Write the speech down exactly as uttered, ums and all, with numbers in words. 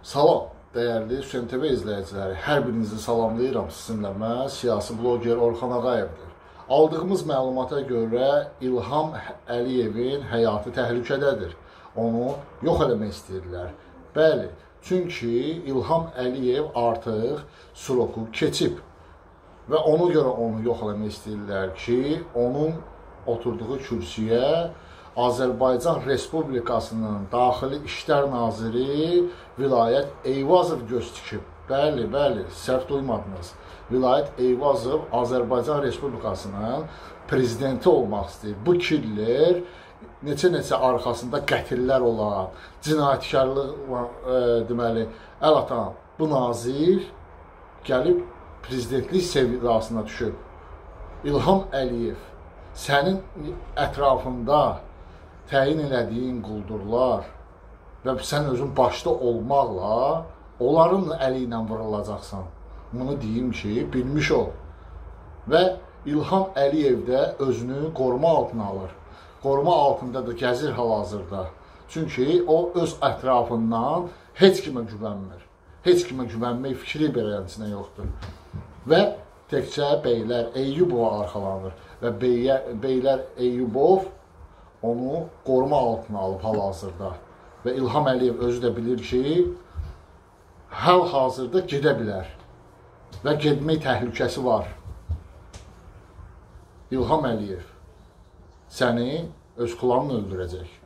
Salam, dəyərli Hüseyn T V izləyiciləri, hər birinizi salamlayıram. Sizinlə mən siyasi bloger Orxan Ağayevdir. Aldığımız məlumata görə İlham Əliyevin həyatı təhlükədədir. Onu yox eləmək istəyirlər. Bəli, çünki İlham Əliyev artıq sroku keçib və ona görə onu yox eləmək istəyirlər ki, onun oturduğu kürsüyə Azərbaycan Respublikasının Daxili İşlər Naziri Vilayət Eyvazov göz tikib. Bəli, bəli, səhv duymadınız. Vilayət Eyvazov Azərbaycan Respublikasının prezidenti olmaq istəyir. Bu kirlər neçə-neçə arxasında qətillər olan, cinayətkarlıq e, deməli, əl atan bu nazir gəlib prezidentlik seviyasına düşüb. İlham Əliyev, sənin ətrafında təyin elədiyin quldurlar və sən özün başda olmaqla onların əli ilə vurulacaqsan. Bunu deyim ki, bilmiş ol. Və İlham Əliyev də özünü qoruma altına alır. Qoruma altında da gəzir hal-hazırda. Çünki o öz ətrafından heç kimə güvənmir. Heç kimə güvənmək fikri beləsinə yoxdur. Və təkcə Beylər Eyyubova arxalanır və Beylər, Beylər Eyyubov onu qoruma altına alıb hal-hazırda. Və İlham Əliyev özü də bilir ki, hal-hazırda gedə bilər və getmək təhlükəsi var. İlham Əliyev səni öz kulağını öldürəcək.